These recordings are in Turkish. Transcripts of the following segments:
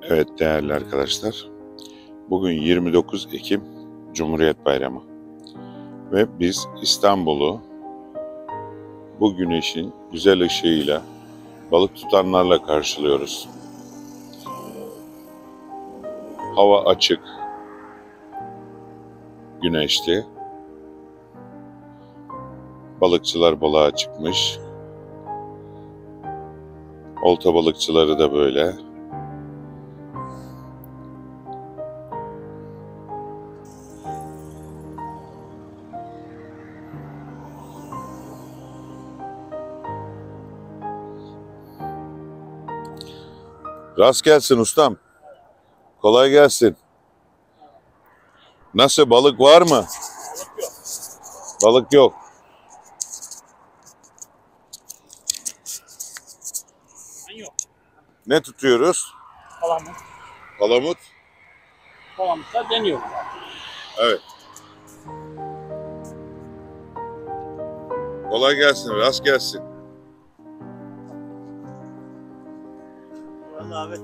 Evet değerli arkadaşlar, bugün 29 Ekim Cumhuriyet Bayramı ve biz İstanbul'u bu güneşin güzel ışığıyla balık tutanlarla karşılıyoruz. Hava açık, güneşli, balıkçılar balığa çıkmış, olta balıkçıları da böyle. Rast gelsin ustam. Kolay gelsin. Nasıl, balık var mı? Balık yok. Yok. Ne tutuyoruz? Palamut. Palamut. Palamutlar deniyor. Evet. Kolay gelsin, rast gelsin. Vallahi abi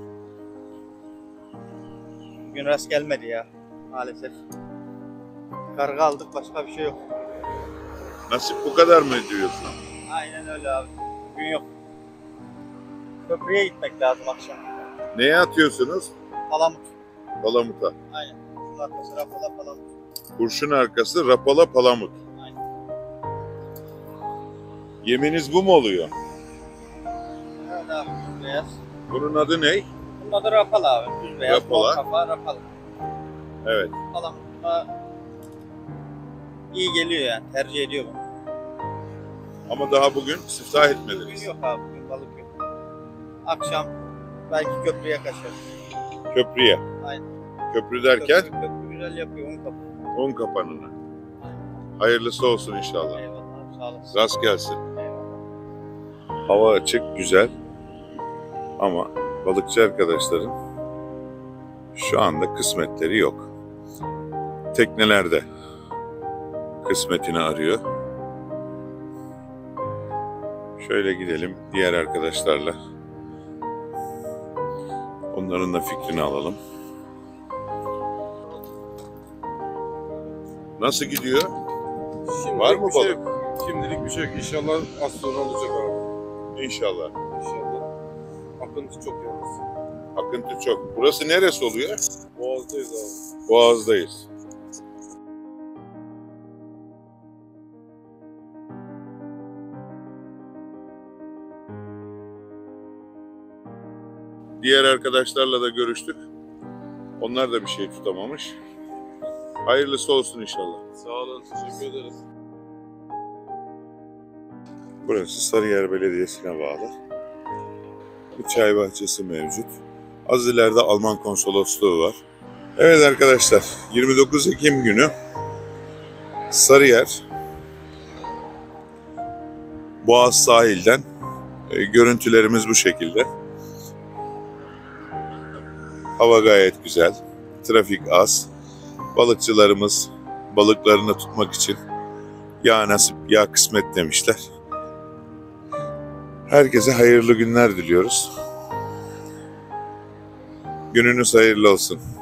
bugün rast gelmedi ya maalesef. Karga aldık, başka bir şey yok. Nasip bu kadar mı diyorsun? Aynen öyle abi. Bugün yok. Köprüye gitmek lazım akşam. Neye atıyorsunuz? Palamut. Palamuta. Aynen. Bunun arkası rapala palamut. Kurşun arkası rapala palamut. Aynen. Yeminiz bu mu oluyor? Evet abi, düz beyaz. Bunun adı ne? Bunun adı rapala abi. Düz beyaz. Rapala. Bol kafa rapala. Evet. Palamutla iyi geliyor yani. Tercih ediyor bunu. Ama daha bugün siftah Bugün etmediniz. yok abi. Bugün balık yok. Akşam belki köprüye kaçarız. Köprüye. Aynen. Köprü derken Köprü güzel yapıyor. Un kapı. un kapanına. Hayırlısı olsun inşallah. Eyvallah abi, sağ olasın. Rast gelsin. Eyvallah. Hava açık, güzel. Ama balıkçı arkadaşların şu anda kısmetleri yok. Teknelerde kısmetini arıyor. Şöyle gidelim diğer arkadaşlarla. Onların da fikrini alalım. Nasıl gidiyor? Şimdilik Var mı bir şey balık? yok. Şimdilik bir şey yok. İnşallah az sonra olacak abi. İnşallah. İnşallah. Akıntı çok yalnız. Akıntı çok. Burası neresi oluyor? Boğaz'dayız abi. Boğaz'dayız. Diğer arkadaşlarla da görüştük. Onlar da bir şey tutamamış. Hayırlısı olsun inşallah. Sağ olun. Teşekkür ederiz. Burası Sarıyer Belediyesi'ne bağlı. Bir çay bahçesi mevcut. Az ileride Alman konsolosluğu var. Evet arkadaşlar, 29 Ekim günü Sarıyer Boğaz sahilden görüntülerimiz bu şekilde. Hava gayet güzel, trafik az. Balıkçılarımız balıklarını tutmak için ya nasip ya kısmet demişler. Herkese hayırlı günler diliyoruz. Gününüz hayırlı olsun.